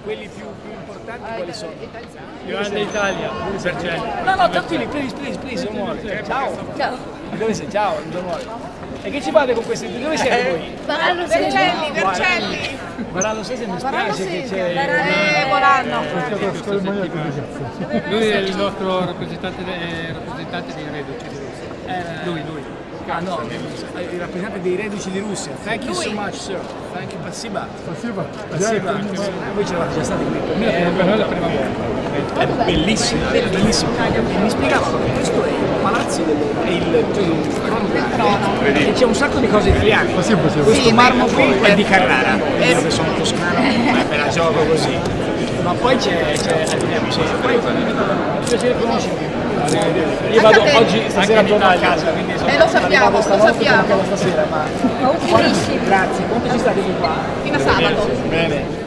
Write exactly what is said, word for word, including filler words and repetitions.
quelli più, più importanti quali sono? Grande Italia, Vercelli. No, no, tranquilli, please, please, please, non muore. Ciao. Ciao. Di dove sei? Ciao, non muore. E che ci fate con questi? Di dove siete voi? Barallo Vercelli, Vercelli. Varallo Sese mi Barallo spiace che Sese, c'è... Eh, Morano. Lui è il nostro rappresentante, eh, rappresentante dei reduci di Russia. Lui, lui. Ah no, il rappresentante dei reduci di Russia. Thank you so much, sir. Thank you, Spasiba. Спасибо. Spasiba. Voi ce l'avete già stati qui. Eh, per noi è la prima volta. È bellissimo, è bellissimo. Mi spiegavano che questo è il palazzo del è il, il trono e c'è un sacco di cose italiane. Спасибо, спасибо. Questo marmo qui è di Carrara, io che sono toscano, ma me la gioco così. Ma poi c'è, c'è andiamo, sì. Poi mi piace conoscervi. Io vado oggi stasera torno a casa, quindi sono Eh, lo sappiamo, lo sappiamo. stasera, ma Buonissimo. grazie, quanto ci state qui qua? Fino a sabato. Bene.